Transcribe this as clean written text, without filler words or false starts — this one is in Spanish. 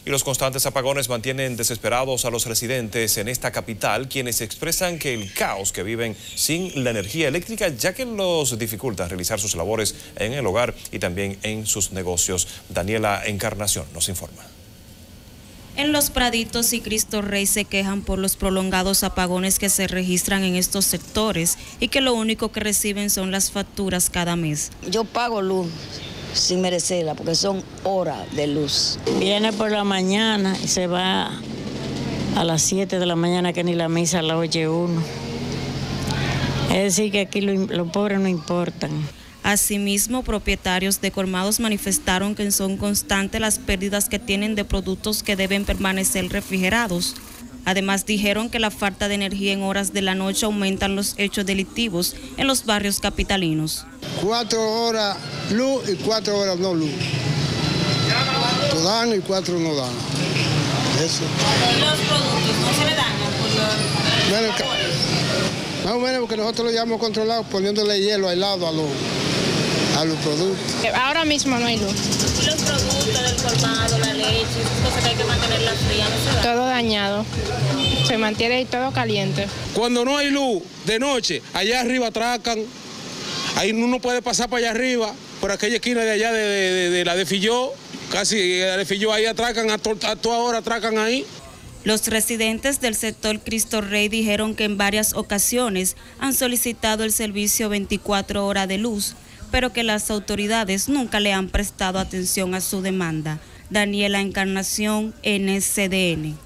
Y los constantes apagones mantienen desesperados a los residentes en esta capital, quienes expresan que el caos que viven sin la energía eléctrica, ya que los dificulta realizar sus labores en el hogar y también en sus negocios. Daniela Encarnación nos informa. En Los Praditos y Cristo Rey se quejan por los prolongados apagones que se registran en estos sectores y que lo único que reciben son las facturas cada mes. Yo pago luz sin merecerla porque son horas de luz. Viene por la mañana y se va a las 7 de la mañana, que ni la misa la oye uno. Es decir que aquí los pobres no importan. Asimismo, propietarios de colmados manifestaron que son constantes las pérdidas que tienen de productos que deben permanecer refrigerados. Además, dijeron que la falta de energía en horas de la noche aumentan los hechos delictivos en los barrios capitalinos. 4 horas luz y 4 horas no luz. Tú dan y 4 no dan. Eso. ¿Y los productos no se le dañan por los apagones? Más o menos porque nosotros lo llevamos controlado poniéndole hielo aislado a los productos. Ahora mismo no hay luz. ¿Y los productos del colmado, la leche, cosas que hay que mantenerla fría, no se da? Todo dañado. Se mantiene ahí todo caliente. Cuando no hay luz de noche, allá arriba atracan. Ahí uno puede pasar para allá arriba, por aquella esquina de allá de la de Filló, casi la de Filló, ahí atracan, a toda hora atracan ahí. Los residentes del sector Cristo Rey dijeron que en varias ocasiones han solicitado el servicio 24 horas de luz, pero que las autoridades nunca le han prestado atención a su demanda. Daniela Encarnación, NCDN.